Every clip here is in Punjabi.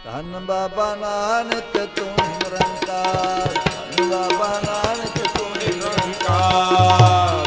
ਧੰਨ ਬਾਬਾ ਨਾਨਕ ਤੂੰ ਨਿਰੰਕਾਰ, ਧੰਨ ਬਾਬਾ ਨਾਨਕ ਤੂੰ ਨਿਰੰਕਾਰ।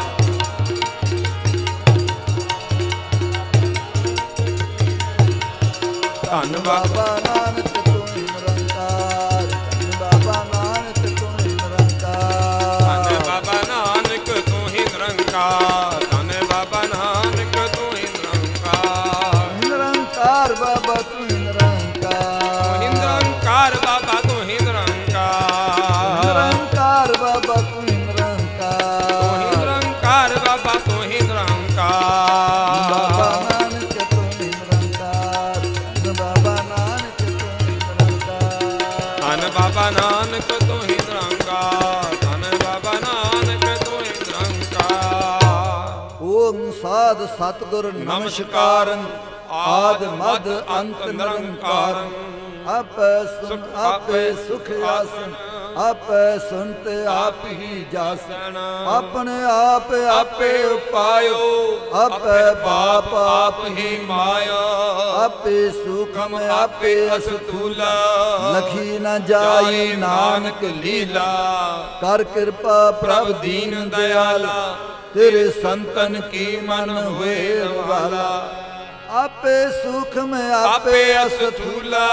ਧੰਨ ਬਾਬਾ ਨਾਨਕ ਤੂੰ ਨਿਰੰਕਾਰ, ਧੰਨ ਬਾਬਾ ਨਾਨਕ ਤੂੰ ਨਿਰੰਕਾਰ। ਧੰਨ ਬਾਬਾ ਨਾਨਕ ਤੂੰ ਹੀ ਨਿਰੰਕਾਰ, ਧੰਨ ਬਾਬਾ ਨਾਨਕ ਤੂੰ ਹੀ ਨਿਰੰਕਾਰ। ਨਿਰੰਕਾਰ ਬਾਬਾ ਤੂੰ ਨਿਰੰਕਾਰ, ਨਿਰੰਕਾਰ ਬਾਬਾ ਤੂੰ ਹੀ ਨਿਰੰਕਾਰ। ਨਿਰੰਕਾਰ ਬਾਬਾ ਤੂੰ ਨਿਰੰਕਾਰ, ਨਿਰੰਕਾਰ ਬਾਬਾ ਤੂੰ ਹੀ ਨਿਰੰਕਾਰ। ਬਾਬਾ ਨਾਨਕ ਤੂੰ ਨਿਰੰਕਾਰ, ਧੰਨ ਬਾਬਾ ਨਾਨਕ ਤੂੰ ਨਿਰੰਕਾਰ। ਧੰਨ ਬਾਬਾ ਨਾਨਕ ਤੂੰ ਹੀ ਨਿਰੰਕਾਰ, ਧੰਨ ਬਾਬਾ ਨਾਨਕ ਤੂੰ ਹੀ ਨਿਰੰਕਾਰ। ਓਮ ਸਾਧ ਸਤਿਗੁਰ ਨਮਸਕਾਰੰ, ਆਦ ਮਦ ਅੰਤ ਨਿਰੰਕਾਰ। ਆਪੈ ਸੁਖ ਆਪੇ ਸੁਖ ਆਸਨ, ਆਪੇ ਸੁਨਤ ਆਪ ਹੀ ਜਾਸਨ। ਆਪਣੇ ਆਪ ਆਪੇ ਉਪਾਇਓ, ਆਪੇ ਬਾਪ ਆਪ ਹੀ ਮਾਇਆ। ਆਪੇ ਸੂਖਮ ਆਪੇ ਅਸਥੂਲਾ, ਲਖੀ ਨ ਜਾਈ ਨਾਨਕ ਲੀਲਾ। ਕਰ ਕਿਰਪਾ ਪ੍ਰਭ ਦੀਨ ਦਇਆਲਾ, ਤੇਰੇ ਸੰਤਨ ਕੀ ਮਨ ਹੋਏ ਵਾਲਾ। ਆਪੇ ਸੂਖਮ ਆਪੇ ਅਸਥੂਲਾ,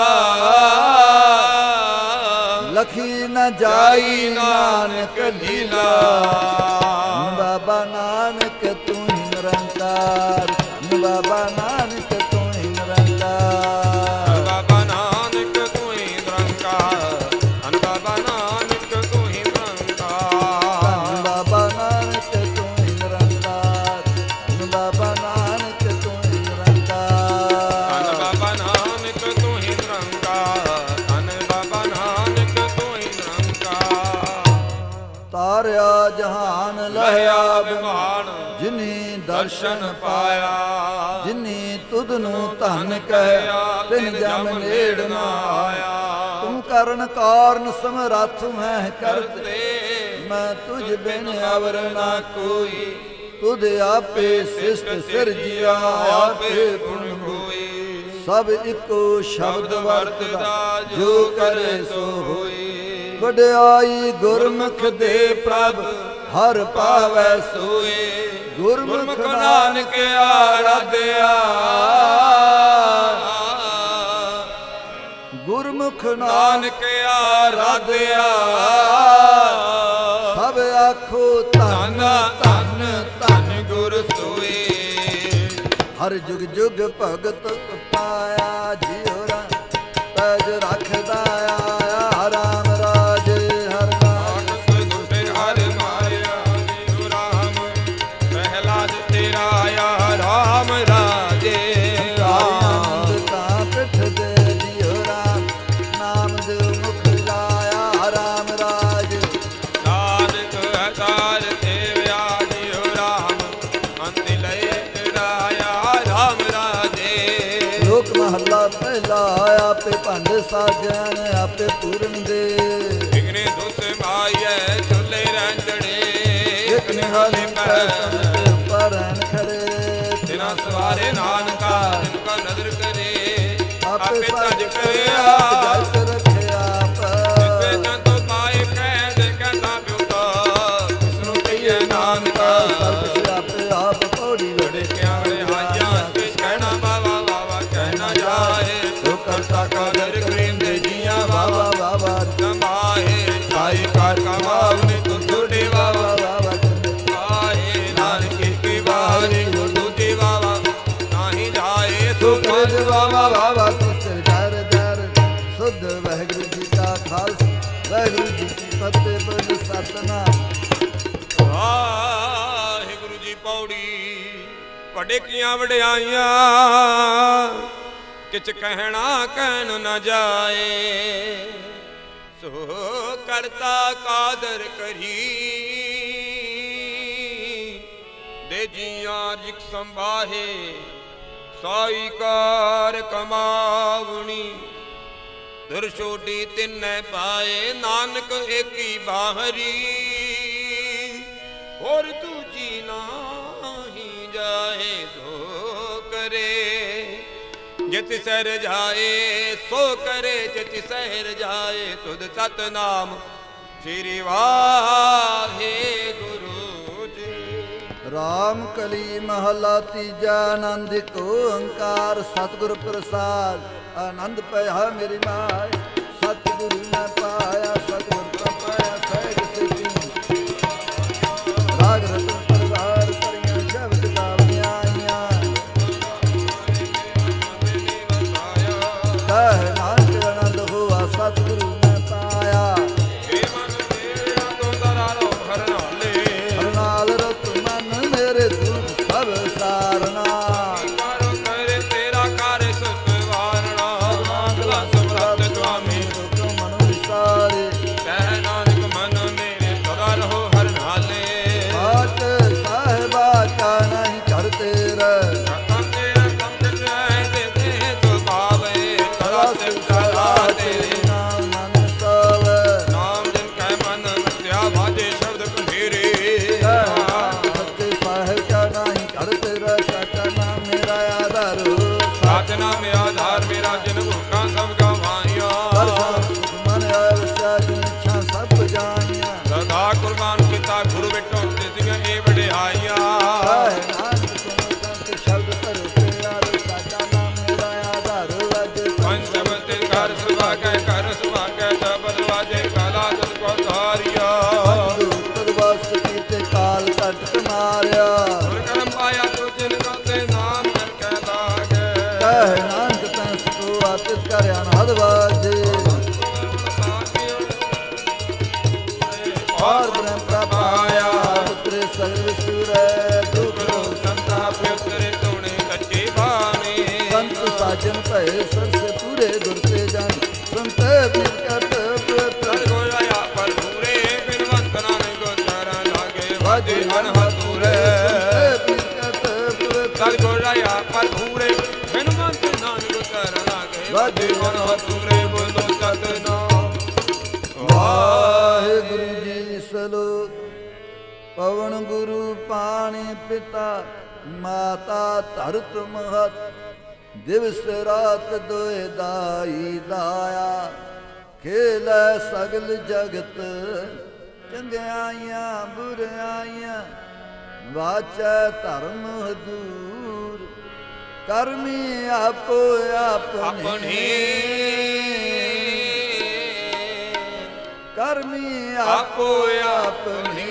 ਲਖੀ ਨ ਜਾਈ ਨਾਨਕ ਲੀਲਾ। ਬਾਬਾ ਨਾਨਕ ਤੂੰ ਹੀ ਨਿਰੰਕਾਰ, ਬਾਬਾ ਨਾਨਕ ਤੂੰ ਹੀ ਨਿਰੰਕਾਰ। ਬਾਬਾ ਨਾਨਕ ਤੂੰ ਹੀ ਨਿਰੰਕਾਰ, ਧੰਨ ਬਾਬਾ ਨਾਨਕ ਤੂੰ ਹੀ ਨਿਰੰਕਾਰ। ਬਾਬਾ ਨਾਨਕ ਤੂੰ ਹੀ ਨਿਰੰਕਾਰ, ਬਾਬਾ ਨਾਨਕ ਤੂੰ ਹੀ ਨਿਰੰਕਾਰ। ਧੰਨ ਬਾਬਾ ਨਾਨਕ ਤੂੰ ਹੀ ਨਿਰੰਕਾਰ, ਧੰਨ ਬਾਬਾ ਨਾਨਕ ਤੂੰ ਹੀ ਨਿਰੰਕਾਰ। ਤਾਰਿਆ ਜਹਾਨ ਲਹਿਆ ਬਿਮਾਨ, ਜਿਨੀ ਦਰਸ਼ਨ ਪਾਇਆ। ਜਿਨੀ ਤੁਧ ਨੂੰ ਧਨ ਕਹਿਆ, ਤਿਨ ਜਮ ਨੇੜ ਨਾ ਆਇਆ। ਤੂੰ ਕਰਨ ਕਾਰਨ ਸਮਰੱਥ ਹੈ ਕਰਤੇ, ਮੈਂ ਤੁਝ ਬਿਨ ਅਵਰ ਨਾ ਕੋਈ। ਤੁਧ ਆਪੇ ਸਿਸ਼ਟ ਸਿਰਜਿਆ, ਆਪੇ ਗੁਣ ਹੋਈ। ਸਭ ਇੱਕੋ ਸ਼ਬਦ ਵਰਤਦਾ, ਜੋ ਕਰੇ ਸੋ ਹੋਈ। ਵਡਿਆਈ ਗੁਰਮੁਖ ਦੇ ਪ੍ਰਭ, ਹਰ ਪਾਵੈ ਸੋਏ। ਗੁਰਮੁਖ ਨਾਨਕ ਆਰਾਧਿਆ, ਗੁਰਮੁਖ ਨਾਨਕ ਆਰਾਧਿਆ। ਸਭ ਆਖੋ ਧੰਨ ਧੰਨ ਧੰਨ ਗੁਰ ਸੋਏ। ਹਰ ਜੁਗ ਜੁਗ ਭਗਤ ਪਾਇਆ, ਜਿਉ ਰਾ ਤਜ ਰੱਖਦਾ ਆਇਆ। ਰਾਮ ਰਾਜ ਹਰ ਨਾਮ ਗੁਰਦੇ ਹਰ ਮਾਰਿਆ, ਜਿਉ ਰਾਮ ਪਹਿਲਾਦ ਤੇਰਾ ਆਇਆ। ਰਾਮ ਰਾਜੇ ਆਨੰਦ ਤਾਂ ਪਿਠ ਦੇ, ਜਿਉ ਰਾਮ ਨਾਮ ਦੇ ਮੁਖ ਲਾਇਆ। ਰਾਮ ਰਾਜ ਨਾਨਕ ਹਜ਼ਾਰ ਸੇਵਿਆ, ਜਿਉ ਰਾਮ ਅੰਤ ਲਏ ਤੇਰਾ ਆਇਆ। ਰਾਮ ਰਾਜੇ ਲੋਕ ਮਹੱਲਾ ਪਹਿਲਾ, ਆਪੇ ਭੰਡ ਸਾਜਣ ਆਪੇ ਪੂਰਨ ਦੇ। ਇਗਨੇ ਦੁਸ ਮਾਈਐ ਚੁੱਲੇ ਰੰਜੜੇ, ਇਕ ਨਿਹਾਲੇ ਪੈਸਨ ਤੇ ਉੱਪਰ ਰਹਿਣ ਖੜੇ। ਤਿਨਾ ਸਵਾਰੇ ਨਾਨਕਾ, ਤਿਨ ਕਾ ਨਦਰ ਕਰੇ। ਆਪੇ ਤਜ ਸਜ ਕਰੇ ਆਪ ਜਸ ਰੱਖਿਆ ਆਪ। ਵੇਚਨ ਤੋਂ ਪਾਏ ਕਹਿ ਦੇ ਕਹਿੰਦਾ ਬਿਉਤਾ, ਜਿਸਨੂੰ ਕਹੀਏ ਨਾਨਕਾ, ਸਭ ਕੁਛ ਆਪੇ ਆਪ ਪੌੜੀ ਲੜੇ। ਕਿਆ ਰਹਾਈਆਂ ਤੇ ਕਹਿਣਾ ਬਾਵਾ ਬਾਵਾ ਕਹਿਣਾ ਜਾਏ। ਸੋ ਕਰਤਾ ਕਾਦਰ ਕਰਿੰਦੇ ਜੀਆਂ ਵਾਵਾ ਵਾਵਾ। ਕਮਾਏ ਸਾਈ ਕਾਰ ਕਮਾਵਨੇ ਤੂੰ ਛੋੜੇ ਵਾਵਾ। ਵਾਵਾ ਆਏ ਨਾਨਕ ਕੀ ਬਾਣੀ ਹੋ ਦੂਜੀ ਵਾਵਾ, ਨਾਹੀ ਜਾਏ ਸੋ ਸੋ ਕਰੇ ਕਰ ਵਾਵਾ ਵਾਵਾ। ਤੁਸ ਦਰ ਦਰ ਸੁਧ ਵਾਹਿਗੁਰੂ ਜੀ ਕਾ ਖਾਲਸਾ, ਵਾਹਿਗੁਰੂ ਜੀ ਕੀ ਫਤਿਹ। ਬੋਲ ਸਤਿਨਾਮ। ਵਾਹਿਗੁਰੂ ਜੀ ਪੌੜੀ। ਵੱਡੇ ਕੀਆਂ ਵਡਿਆਈਆਂ, ਕਿਛ ਕਹਿਣਾ ਕਹਿਣ ਨਾ ਜਾਏ। ਸੋ ਕਰਤਾ ਕਾਦਰ ਕਰੀ, ਦੇ ਜੀਆਂ ਜਿਕ ਸੰਭਾਹੇ। ਸਾਈ ਕਾਰ ਕਮਾਵਣੀ, ਦਰ ਛੋਡੀ ਤਿੰਨੇ ਪਾਏ। ਨਾਨਕ ਏਕੀ ਬਾਹਰੀ, ਹੋਰ ਦੂਜੀ ਨਾਹੀ ਜਾਏ। ਸੋ ਕਰੇ ਜਿਤ ਜਿਤ ਸਹਿ ਰਜਾਏ ਸੋ ਕਰੇ ਜਿਤ ਸਹਿ ਰਜਾਏ ਤੁਧ ਸਤਨਾਮ ਸ੍ਰੀ ਵਾਹਿਗੁਰੂ ਜੀ। ਰਾਮ ਕਲੀ ਮਹਲਾ ਤੀਜਾ ਆਨੰਦ ਏਕ ਓੰਕਾਰ ਸਤਿਗੁਰ ਪ੍ਰਸਾਦ ਆਨੰਦ ਭਇਆ ਮੇਰੀ ਮਾਇ ਸਤਿਗੁਰੂ ਮੈਂ ਪਾਇਆ ਸਤਿਗੁਰ ਕਾ ਪਾਇਆ ਸਹਿਜ ਸਿੱਧੀ ਰਾਗ ਰਤਨ ਪਰਵਾਰ ਕਰੀਆਂ ਸ਼ਬਦ ਗਾਵੀਆਂ ਆਈਆਂ ਕਹਿ ਨਾਨਕ ਆਨੰਦ ਹੋਆ ਸਤਿਗੁਰੂ ਮੈਂ ਪਾਇਆ ਏ ਮਨ ਮੇਰਾ ਤੂੰ ਦਰਾਰੋ ਹਰਨਾਲੇ ਹਰਨਾਲ ਰਤ ਮਨ ਮੇਰੇ ਦੁਖ ਸਭ ਸਾਰਨਾ ਕਰੋ ਕਰੇ ਤੇਰਾ ਕਾਰਜ ਸੁਖਵਾਰਣਾ ਮੰਗਲਾ ਸਮਰੱਥ ਸੁਆਮੀ ਸੁਖ ਮਨ ਵਿਸਾਰੇ ਕਹਿ ਨਾਨਕ ਮਨ ਮੇਰੇ ਸਦਾ ਰਹੋ ਹਰਨਾਲੇ ਬਾਤ ਸਾਹਿਬਾ ਕਾ ਨਹੀਂ ਘਰ ਤੇਰਾ ਰਤਨ ਤੇਰਾ ਸਮਝ ਆਏ ਦੇ ਸੁਭਾਵੇ ਸਦਾ ਸਿਵ ਸਦਾ ਤੇਰੇ ਨਾਮ ਮਨ ਸਵ ਨਾਮ ਜਿਨ ਕੈ ਮਨ ਮਿਟਿਆ ਵਾਜੇ ਸ਼ਬਦ ਕੰਧੀਰੇ ਸੱਚੇ ਸਾਹਿਬ ਕਾ ਨਹੀਂ ਘਰ ਤੇਰਾ ਸਾਚਾ ਨਾਮ ਮੇਰਾ ਆਧਾਰ ਸਚ ਨਾਮ ਆਧਾਰ ਮੇਰਾ ਜਿਨ ਭੁੱਖਾਂ ਸਭ ਗਵਾਈਆਂ ਮਨ ਆਇਆ ਵਸਿਆ ਜਿਨ ਇੱਛਾ ਸਭ ਜਾਈਆਂ ਸਦਾ ਕੁਰਬਾਨ ਕੀਤਾ ਗੁਰੂ ਵਿਟੋ ਦਿੱਤੀਆਂ ਇਹ ਵਡਿਆਈਆਂ ਨਾਨਕ ਸੁਣੋ ਸੰਤ ਸ਼ਬਦ ਧਰੋ ਤੇਰਾ ਸਾਚਾ ਨਾਮ ਮੇਰਾ ਆਧਾਰ ਵਾਜੇ ਪੰਜ ਸ਼ਬਦ ਤੇ ਘਰ ਸੁਭਾਗੈ ਸ਼ਬਦ ਵਾਜੇ ਕਾਲਾ ਜਦ ਕੋ ਧਾਰਿਆ ਤਦ ਵਾਸ ਕੀਤੇ ਕਾਲ ਕੱਟ ਮਾਰਿਆ ਗੁਰ ਕਰਮ ਪਾਇਆ ਤੂੰ ਜਿਨ ਕੋ ਤੇ ਨਾਮ ਕਰ ਕੈ ਲਾਗੈ ਕਹਿ ਨਾਨਕ ਤੈਂ ਸਕੋ ਆਤਿਤ ਕਰਿਆ ਅਨਹਦ ਵਾਜੇ ਔਰ ਬ੍ਰਹਮ ਪ੍ਰਭਾਇਆ ਪੁੱਤਰੇ ਸਗਲ ਸੂਰੈ ਦੁਖ ਰੋਗ ਸੰਤਾਪ ਉਤਰੇ ਤੁਣੇ ਕੱਚੇ ਬਾਣੇ ਸੰਤ ਸਾਜਨ ਭਏ ਸਰਸੇ ਪੂਰੇ ਗੁਰ ਤੇ ਜਨ ਸੰਤੇ ਬਿਨ ਕਟ ਸਰ ਗੋਇਆ ਪਰ ਪੂਰੇ ਬਿਨਵੰਤ ਨਾਨਕ ਗੋਚਰਨ ਲਾਗੇ ਵਾਜੇ ਹਨ ਹਤੂਰੇ ਬਿਨ ਕਟ ਸਰ ਗੋਇਆ ਪਰ ਪੂਰੇ ਬਿਨਵੰਤ ਨਾਨਕ ਗੋਚਰਨ ਲਾਗੇ ਵਾਜੇ ਹਨ ਹਤੂਰੇ ਬੋਲੋ ਸਤਨਾਮ ਵਾਹਿਗੁਰੂ ਜੀ ਸਲੋਕ ਪਵਨ ਗੁਰੂ ਪਾਣੀ ਪਿਤਾ ਮਾਤਾ ਧਰਤ ਮਹਤ ਦਿਵਸ ਰਾਤ ਦੋਇ ਦਾਈ ਦਾਇਆ ਖੇਲੈ ਸਗਲ ਜਗਤ ਚੰਗਿਆਈਆਂ ਬੁਰਾਈਆਂ ਵਾਚੈ ਧਰਮ ਹਦੂਰ ਕਰਮੀ ਆਪੋ ਆਪਣੇ ਕਰਮੀ ਆਪੋ ਆਪਣੀ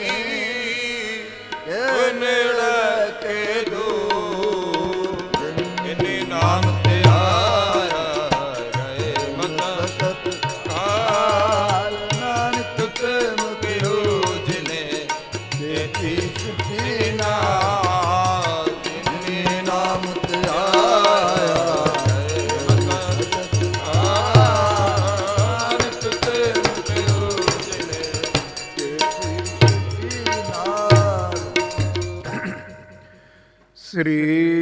ਇਹ ਨੇੜੇ ਕੇ ਦੂਰ ਜਿਨੇ ਨਾਮ ਤੇ ਆਇਆ ਗਏ ਮਤ ਸਤਤ ਕਾਲ ਨਾਨਕ ਤੇ ਮੁਕਿਓ ਜਿਨੇ ਦੇਤੀ ਸੁਖੀ ਨਾਲ ਜਿਨੇ ਨਾਮ ਤੇ ਆਇਆ ਨਾਨਕ ਤੇ ਮੁਕਿਓ ਜਿਨੇ ਦੇਤੀ ਸੁਖੀ ਨਾਲ ਸ੍ਰੀ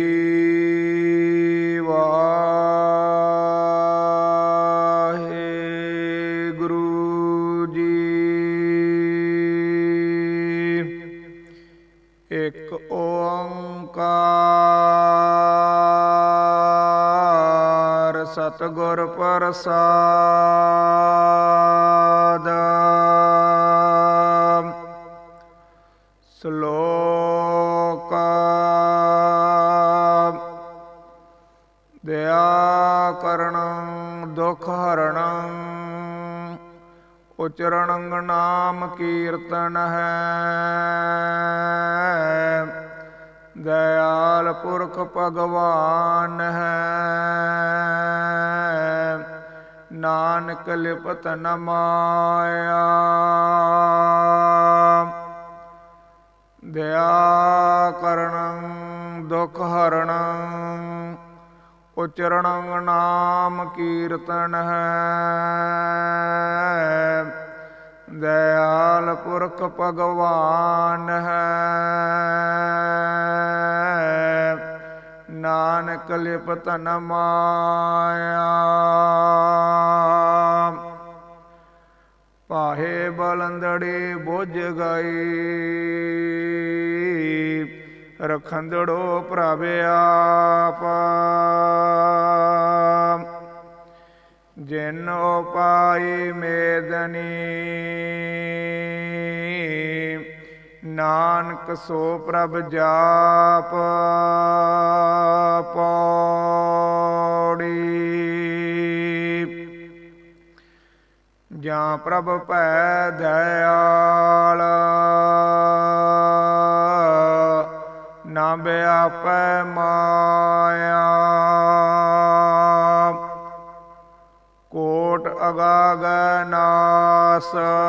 ਵਾਹਿਗੁਰੂ ਜੀ। ਇੱਕ ਓੰਕਾਰ ਸਤਿਗੁਰ ਪ੍ਰਸਾਦ ਸ਼ਲੋਕ ਦਇਆ ਕਰਣੰ ਦੁਖ ਹਰਣੰ ਉਚਰਣੰ ਨਾਮ ਕੀਰਤਨ ਹੈ ਦਇਆਲ ਪੁਰਖ ਭਗਵਾਨ ਹੈ ਨਾਨਕ ਲਿਪਤ ਨ ਮਾਇਆ ਦਇਆ ਕਰਣੰ ਦੁਖ ਹਰਣੰ ਉਚਰਣੰ ਨਾਮ ਕੀਰਤਨ ਹੈ ਦਇਆਲ ਪੁਰਖ ਭਗਵਾਨ ਹੈ ਨਾਨਕ ਲਿਪਤ ਨ ਮਾਇਆ ਪਾਹੇ ਬਲੰਦੜੇ ਬੁਝ ਗਈ ਰਖੰਦੜੋ ਪ੍ਰਭ ਆਪ। ਜਿਨ ਉਪਾਈ ਮੇਦਨੀ ਨਾਨਕ ਸੋ ਪ੍ਰਭ ਜਾਪ। ਪੌੜੀ ਜਾਂ ਪ੍ਰਭ ਭੈ ਦਇਆਲ ਨਾ ਬਿਆਪੈ ਮਾਇਆ। ਕੋਟ ਅਗਾਗ ਨਾਸ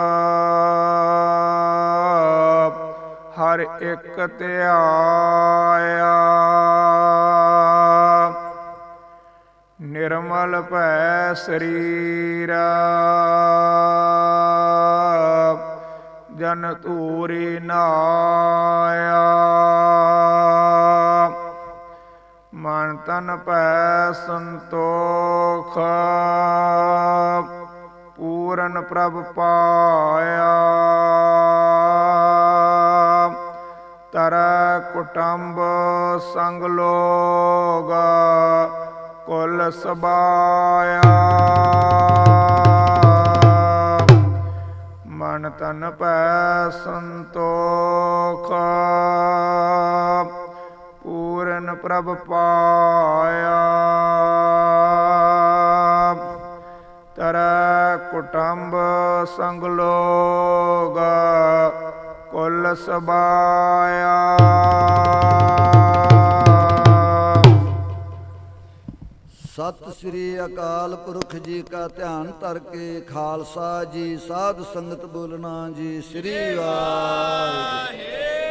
ਹਰ ਇੱਕ ਧਿਆਇਆ। ਨਿਰਮਲ ਭੈ ਸਰੀਰ ਜਨ ਧੂਰੀ ਨਾਇਆ। ਮਨ ਤਨ ਭੈ ਸੰਤੋਖ ਪੂਰਨ ਪ੍ਰਭ ਪਾਇਆ। ਤਰੈ ਕੁਟੰਬ ਸੰਗ ਲੋਗ ਕੁਲ ਸਬਾਇਆ। ਮਨ ਤਨ ਭੈ ਸੰਤੋਖ ਪੂਰਨ ਪ੍ਰਭ ਪਾਇਆ। ਤਰੈ ਕੁਟੰਬ ਸੰਗ ਲੋਗ ਕੁਲ ਸਬਾਇਆ। ਸਤਿ ਸ੍ਰੀ ਅਕਾਲ ਪੁਰਖ ਜੀ ਕਾ ਧਿਆਨ ਧਰ ਕੇ ਖਾਲਸਾ ਜੀ ਸਾਧ ਸੰਗਤ ਬੋਲਣਾ ਜੀ ਸ੍ਰੀ ਵਾਹਿਗੁਰੂ।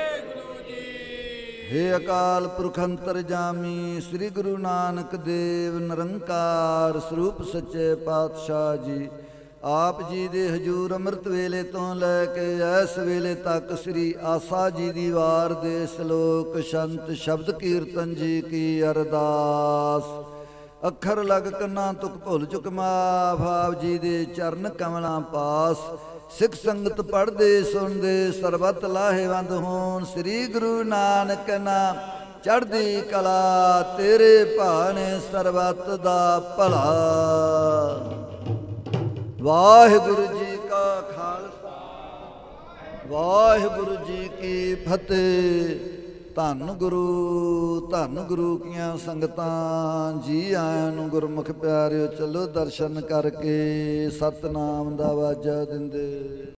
ਹੇ ਅਕਾਲ ਪੁਰਖ ਅੰਤਰਜਾਮੀ ਸ੍ਰੀ ਗੁਰੂ ਨਾਨਕ ਦੇਵ ਨਿਰੰਕਾਰ ਸਰੂਪ ਸੱਚੇ ਪਾਤਸ਼ਾਹ ਜੀ ਆਪ ਜੀ ਦੇ ਹਜੂਰ ਅੰਮ੍ਰਿਤ ਵੇਲੇ ਤੋਂ ਲੈ ਕੇ ਇਸ ਵੇਲੇ ਤੱਕ ਸ੍ਰੀ ਆਸਾ ਜੀ ਦੀ ਵਾਰ ਦੇ ਸ਼ਲੋਕ ਸ਼ੰਤ ਸ਼ਬਦ ਕੀਰਤਨ ਜੀ ਕੀ ਅਰਦਾਸ। ਅੱਖਰ ਲਗ ਕੰਨਾਂ ਤੁਕ ਭੁੱਲ ਚੁੱਕ ਮਾਫ ਆਪ ਜੀ ਦੇ ਚਰਨ ਕਮਲਾਂ ਪਾਸ। ਸਿੱਖ ਸੰਗਤ ਪੜ੍ਹਦੇ ਸੁਣਦੇ ਸਰਬਤ ਲਾਹੇਵੰਦ ਹੋਣ। ਸ੍ਰੀ ਗੁਰੂ ਨਾਨਕ ਨਾਮ ਚੜ੍ਹਦੀ ਕਲਾ ਤੇਰੇ ਭਾਣੇ ਸਰਬਤ ਦਾ ਭਲਾ। ਵਾਹਿਗੁਰੂ ਜੀ ਕਾ ਖਾਲਸਾ ਵਾਹਿਗੁਰੂ ਜੀ ਕੀ ਫਤਿਹ। ਧੰਨ ਗੁਰੂ ਕੀਆਂ ਸੰਗਤਾਂ ਜੀ ਆਇਆਂ ਨੂੰ ਗੁਰਮੁਖ ਪਿਆਰਿਓ। ਚਲੋ ਦਰਸ਼ਨ ਕਰਕੇ ਸਤਿਨਾਮ ਦਾ ਵਾਜਾ ਦਿੰਦੇ।